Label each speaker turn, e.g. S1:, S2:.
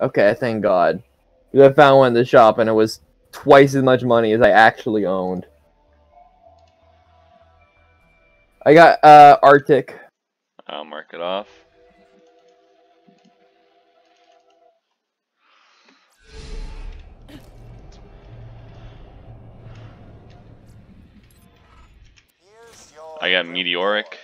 S1: Okay, thank God. Because I found one in the shop and it was twice as much money as I actually owned. I got Arctic.
S2: I'll mark it off. I got Meteoric.